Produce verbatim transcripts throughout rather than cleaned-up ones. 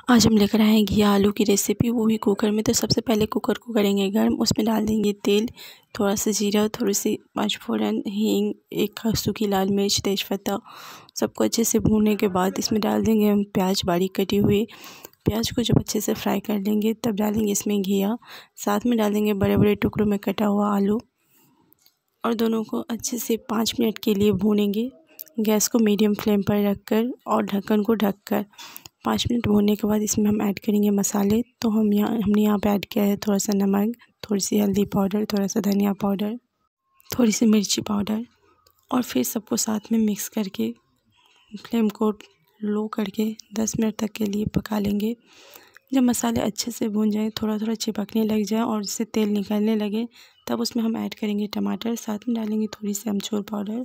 आज हम लेकर आए हैं घिया आलू की रेसिपी, वो भी कुकर में। तो सबसे पहले कुकर को करेंगे गर्म, उसमें डाल देंगे तेल, थोड़ा सा जीरा, थोड़ी सी पाँचफोरन, हींग, एक सूखी लाल मिर्च, तेज़पत्ता। सबको अच्छे से भूनने के बाद इसमें डाल देंगे हम प्याज बारीक कटी हुई। प्याज को जब अच्छे से फ्राई कर लेंगे तब डालेंगे इसमें घिया, साथ में डाल देंगे बड़े बड़े टुकड़ों में कटा हुआ आलू, और दोनों को अच्छे से पाँच मिनट के लिए भूनेंगे, गैस को मीडियम फ्लेम पर रखकर और ढक्कन को ढककर। पाँच मिनट भूनने के बाद इसमें हम ऐड करेंगे मसाले। तो हम यहाँ हमने यहाँ पे ऐड किया है थोड़ा सा नमक, थोड़ी सी हल्दी पाउडर, थोड़ा सा धनिया पाउडर, थोड़ी सी मिर्ची पाउडर, और फिर सबको साथ में मिक्स करके फ्लेम को लो करके दस मिनट तक के लिए पका लेंगे। जब मसाले अच्छे से भून जाएँ, थोड़ा थोड़ा चिपकने लग जाए और इससे तेल निकलने लगे, तब उसमें हम ऐड करेंगे टमाटर, साथ में डालेंगे थोड़ी सी अमचूर पाउडर,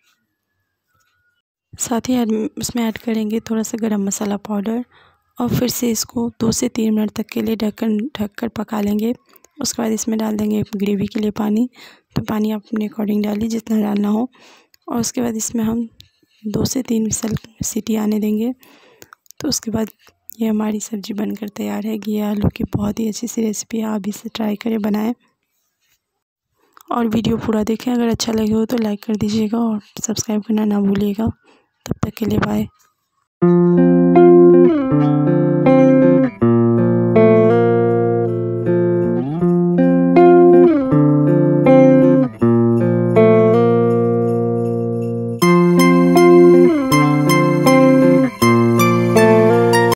साथ ही उसमें ऐड करेंगे थोड़ा सा गरम मसाला पाउडर, और फिर से इसको दो से तीन मिनट तक के लिए ढक्कन ढककर पका लेंगे। उसके बाद इसमें डाल देंगे ग्रेवी के लिए पानी। तो पानी आप अपने अकॉर्डिंग डालिए जितना डालना हो, और उसके बाद इसमें हम दो से तीन विसल सीटी आने देंगे। तो उसके बाद ये हमारी सब्ज़ी बनकर तैयार है। घिया आलू की बहुत ही अच्छी सी रेसिपी है, आप इसे ट्राई करें, बनाएं और वीडियो पूरा देखें। अगर अच्छा लगे हो तो लाइक कर दीजिएगा और सब्सक्राइब करना ना भूलिएगा। तब तक के लिए बाय।